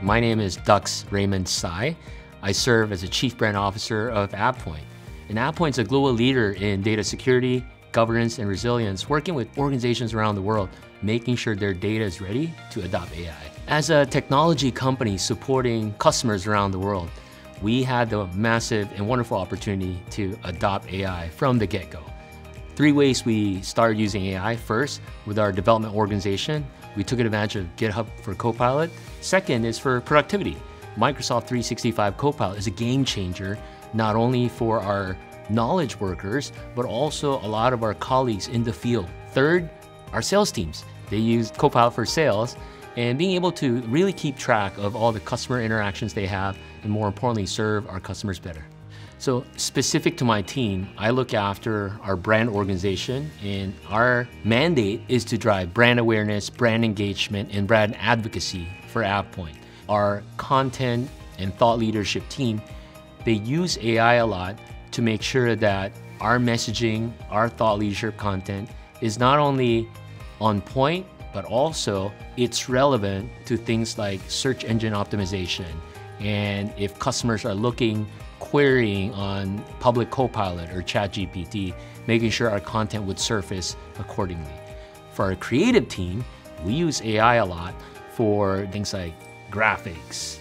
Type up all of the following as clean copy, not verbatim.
My name is Dux Raymond Sy. I serve as the Chief Brand Officer of AvePoint. And AvePoint is a global leader in data security, governance, and resilience, working with organizations around the world, making sure their data is ready to adopt AI. As a technology company supporting customers around the world, we had the massive and wonderful opportunity to adopt AI from the get-go. 3 ways we started using AI. First, with our development organization, we took advantage of GitHub for Copilot. Second is for productivity. Microsoft 365 Copilot is a game changer, not only for our knowledge workers, but also a lot of our colleagues in the field. Third, our sales teams. They use Copilot for sales, and being able to really keep track of all the customer interactions they have, and more importantly, serve our customers better. So specific to my team, I look after our brand organization, and our mandate is to drive brand awareness, brand engagement, and brand advocacy for AvePoint. Our content and thought leadership team, they use AI a lot to make sure that our messaging, our thought leadership content is not only on point, but also it's relevant to things like search engine optimization. And if customers are querying on public Copilot or ChatGPT, making sure our content would surface accordingly. For our creative team, we use AI a lot for things like graphics,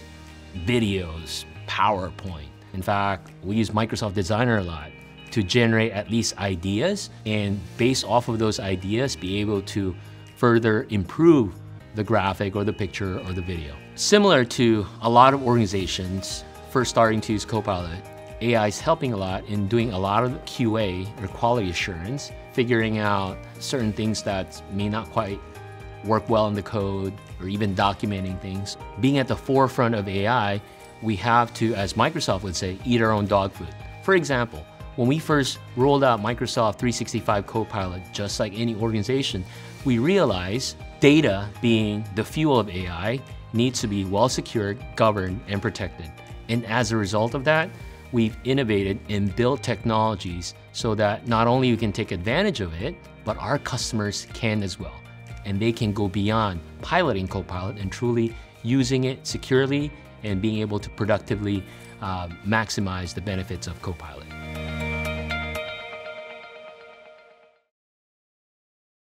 videos, PowerPoint. In fact, we use Microsoft Designer a lot to generate at least ideas, and based off of those ideas, be able to further improve the graphic or the picture or the video. Similar to a lot of organizations first starting to use Copilot, AI is helping a lot in doing a lot of QA or quality assurance, figuring out certain things that may not quite work well in the code, or even documenting things. Being at the forefront of AI, we have to, as Microsoft would say, eat our own dog food. For example, when we first rolled out Microsoft 365 Copilot, just like any organization, we realized data, being the fuel of AI, needs to be well secured, governed, and protected. And as a result of that, we've innovated and built technologies so that not only we can take advantage of it, but our customers can as well. And they can go beyond piloting Copilot and truly using it securely and being able to productively maximize the benefits of Copilot.